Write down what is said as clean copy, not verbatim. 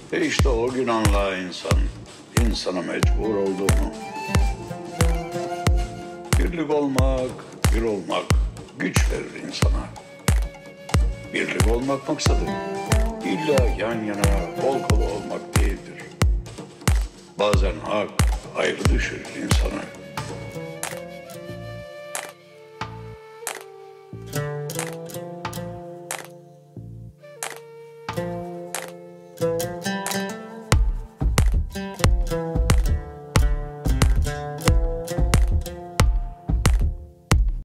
İşte o gün anlar insan, insana mecbur olduğunu. Birlik olmak, bir olmak güç verir insana. Birlik olmak maksadı illa yan yana, kol kola olmak değildir. Bazen hak ayrı düşürür insana.